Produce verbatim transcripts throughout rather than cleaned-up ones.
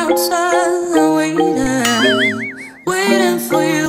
outside, waiting, waiting for you.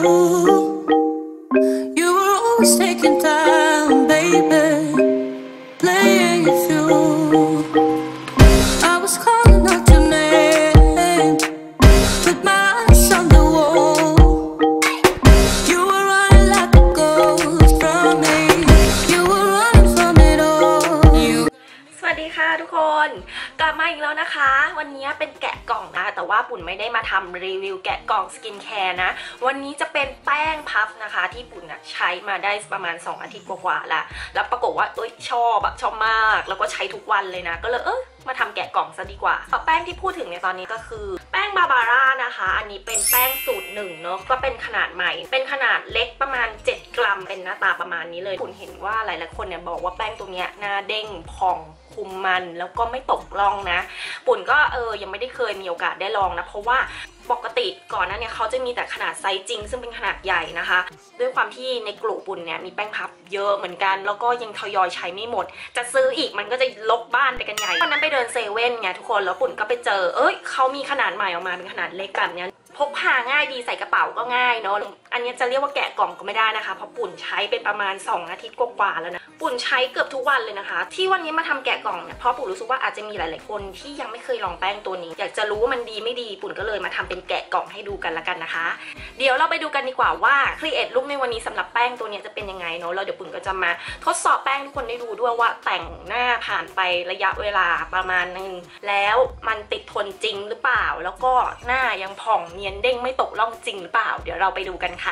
You were always taking time, baby, playing it through. I was calling out your name, with my eyes on the wall. You were running like a ghost from me. You were running from it all. You สวัสดีค่ะทุกคนกลับมาอีกแล้วนะคะวันนี้เป็นแกะกล่องนะแต่ว่าปุ่นไม่ได้มาทำรีวิวแกะกล่องสกินแคร์นะวันนี้จะเป็นแป้งพัฟนะคะที่ปุ่นใช้มาได้ประมาณสองอาทิตย์กว่าๆแล้วแล้วปรากฏว่าเอ้ยชอบอะชอบมากแล้วก็ใช้ทุกวันเลยนะก็เลยเออมาทำแกะกล่องซะดีกว่าแป้งที่พูดถึงในตอนนี้ก็คือแป้งบาบาร่านะคะอันนี้เป็นแป้งสูตรหนึ่งเนาะก็เป็นขนาดใหม่เป็นขนาดเล็กประมาณเจ็ดกรัมเป็นหน้าตาประมาณนี้เลยปุ่นเห็นว่าหลายๆคนเนี่ยบอกว่าแป้งตัวเนี้ยหน้าเด้งพองคุมมันแล้วก็ไม่ตกร่องนะปุ่นก็เออยังไม่ได้เคยมีโอกาสได้ลองนะเพราะว่าปกติก่อนหน้านี้เขาจะมีแต่ขนาดไซส์จริงซึ่งเป็นขนาดใหญ่นะคะด้วยความที่ในกลุ่มปุ่นเนี่ยมีแป้งพับเยอะเหมือนกันแล้วก็ยังทยอยใช้ไม่หมดจะซื้ออีกมันก็จะลกบ้านไปกันใหญ่วันนั้นไปเดินเซเว่นไงทุกคนแล้วปุ่นก็ไปเจอเอ้ยเขามีขนาดใหม่ออกมาเป็นขนาดเล็กแบบนี้พกพาง่ายดีใส่กระเป๋าก็ง่ายเนาะอันนี้จะเรียกว่าแกะกล่องก็ไม่ได้นะคะเพราะปุ่นใช้เป็นประมาณสองอาทิตย์กว่าๆแล้วนะปุ่นใช้เกือบทุกวันเลยนะคะที่วันนี้มาทำแกะกล่องเนี่ยเพราะปุ่นรู้สึกว่าอาจจะมีหลายๆคนที่ยังไม่เคยลองแป้งตัวนี้อยากจะรู้ว่ามันดีไม่ดีปุ่นก็เลยมาทำเป็นแกะกล่องให้ดูกันละกันนะคะเดี๋ยวเราไปดูกันดีกว่าว่าครีเอทลุคในวันนี้สำหรับแป้งตัวนี้จะเป็นยังไงเนาะแล้วเดี๋ยวปุ่นก็จะมาทดสอบแป้งทุกคนได้ดูด้วยว่าแต่งหน้าผ่านไประยะเวลาประมาณนึงแล้วมันติดทนจริงหรือเปล่าแล้วก็หน้ายังผ่องเนียนเด้งไม่ตกร่องจริงหรือเปล่าเดี๋ยวเราไปดูกันค่ะ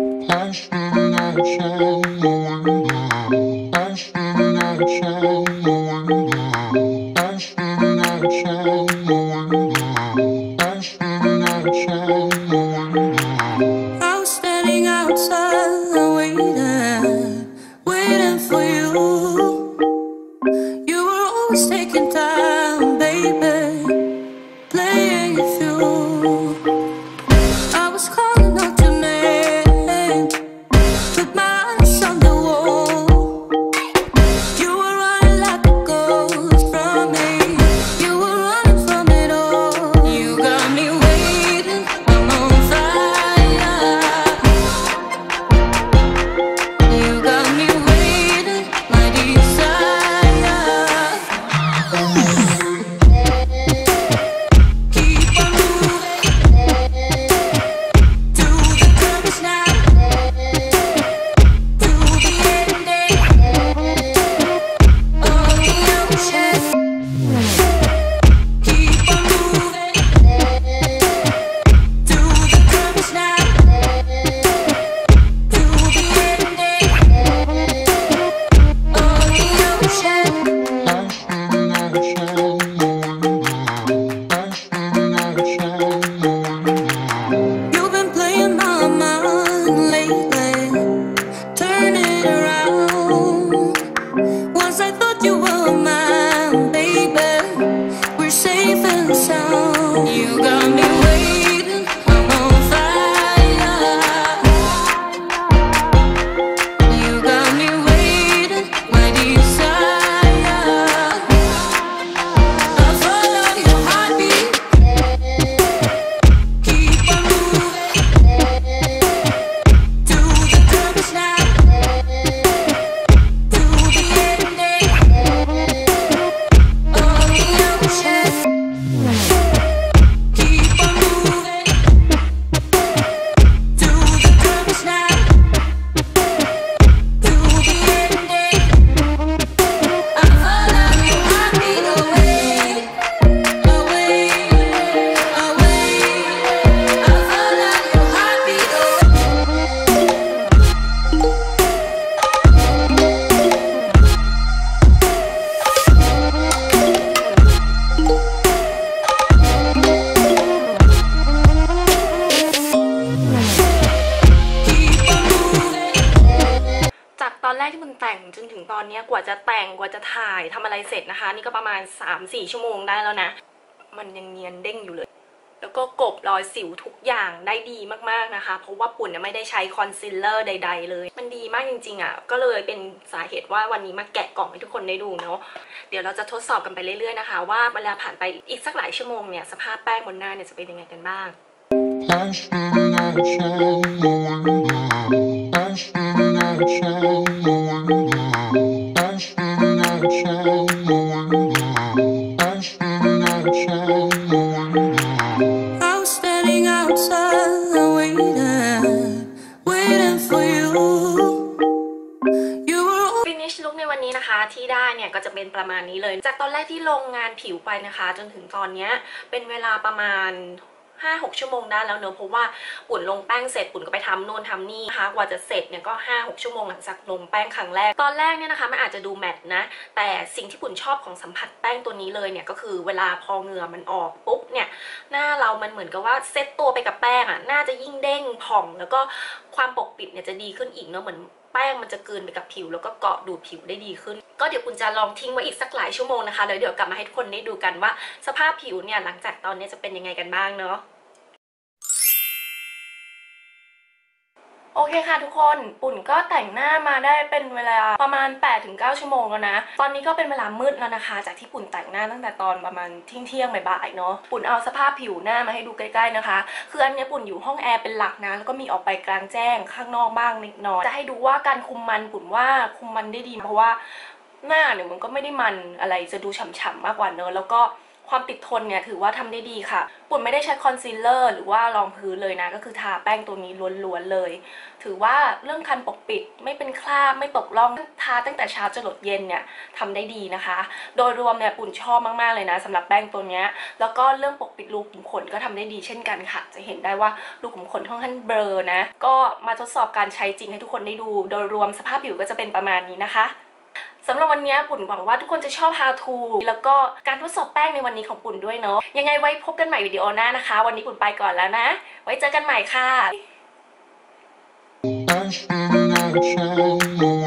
แรกที่มันแต่งจนถึงตอนนี้กว่าจะแต่งกว่าจะถ่ายทำอะไรเสร็จนะคะนี่ก็ประมาณ สามถึงสี่ ชั่วโมงได้แล้วนะมันยังเนียนเด้งอยู่เลยแล้วก็กลบรอยสิวทุกอย่างได้ดีมากๆนะคะเพราะว่าปุ่นไม่ได้ใช้คอนซีลเลอร์ใดๆเลยมันดีมากจริงๆอ่ะก็เลยเป็นสาเหตุว่าวันนี้มาแกะกล่องให้ทุกคนได้ดูเนาะเดี๋ยวเราจะทดสอบกันไปเรื่อยๆนะคะว่าเวลาผ่านไปอีกสักหลายชั่วโมงเนี่ยสภาพแป้งบนหน้าเนี่ยจะเป็นยังไงกันบ้างที่ได้เนี่ยก็จะเป็นประมาณนี้เลยจากตอนแรกที่ลงงานผิวไปนะคะจนถึงตอนนี้เป็นเวลาประมาณ ห้าหก ชั่วโมงได้แล้วเนอะเพราะว่าปุ่นลงแป้งเสร็จปุ่นก็ไปทำโน่นทำนี่นะคะกว่าจะเสร็จเนี่ยก็ ห้าหก ชั่วโมงหลังจากลงแป้งครั้งแรกตอนแรกเนี่ยนะคะมันอาจจะดูแมตต์นะแต่สิ่งที่ปุ่นชอบของสัมผัสแป้งตัวนี้เลยเนี่ยก็คือเวลาพอเหงื่อมันออกปุ๊บเนี่ยหน้าเรามันเหมือนกับว่าเซ็ตตัวไปกับแป้งอ่ะน่าจะยิ่งเด้งผ่องแล้วก็ความปกปิดเนี่ยจะดีขึ้นอีกเนาะเหมือนแป้งมันจะกลืนไปกับผิวแล้วก็เกาะดูดผิวได้ดีขึ้นก็เดี๋ยวคุณจะลองทิ้งไว้อีกสักหลายชั่วโมงนะคะแล้วเดี๋ยวกลับมาให้ทุกคนได้ดูกันว่าสภาพผิวเนี่ยหลังจากตอนนี้จะเป็นยังไงกันบ้างเนาะโอเคค่ะทุกคนปุ่นก็แต่งหน้ามาได้เป็นเวลาประมาณ แปดถึงเก้า ชั่วโมงแล้วนะตอนนี้ก็เป็นเวลามืดแล้วนะคะจากที่ปุ่นแต่งหน้าตั้งแต่ตอนประมาณเที่ยงเที่ยงบ่ายๆเนาะปุ่นเอาสภาพผิวหน้ามาให้ดูใกล้ๆนะคะคืออันนี้ปุ่นอยู่ห้องแอร์เป็นหลักนะแล้วก็มีออกไปกลางแจ้งข้างนอกบ้างนิดหน่อยจะให้ดูว่าการคุมมันปุ่นว่าคุมมันได้ดีเพราะว่าหน้าเนี่ยมันก็ไม่ได้มันอะไรจะดูฉ่ำๆมากกว่าเนอะแล้วก็ความติดทนเนี่ยถือว่าทำได้ดีค่ะปุ่นไม่ได้ใช้คอนซีลเลอร์หรือว่ารองพื้นเลยนะก็คือทาแป้งตัวนี้ล้วนๆเลยถือว่าเรื่องคันปกปิดไม่เป็นคราบไม่ตกร่องทาตั้งแต่เช้าจนหลดเย็นเนี่ยทำได้ดีนะคะโดยรวมเนี่ยปุ่นชอบมากๆเลยนะสำหรับแป้งตัวนี้แล้วก็เรื่องปกปิดรูขุมขนก็ทำได้ดีเช่นกันค่ะจะเห็นได้ว่ารูขุมขนค่อนข้างเบลอนะก็มาทดสอบการใช้จริงให้ทุกคนได้ดูโดยรวมสภาพผิวก็จะเป็นประมาณนี้นะคะสำหรับวันนี้ปุ่นหวังว่าทุกคนจะชอบ how to แล้วก็การทดสอบแป้งในวันนี้ของปุ่นด้วยเนาะยังไงไว้พบกันใหม่วิดีโอหน้านะคะวันนี้ปุ่นไปก่อนแล้วนะไว้เจอกันใหม่ค่ะ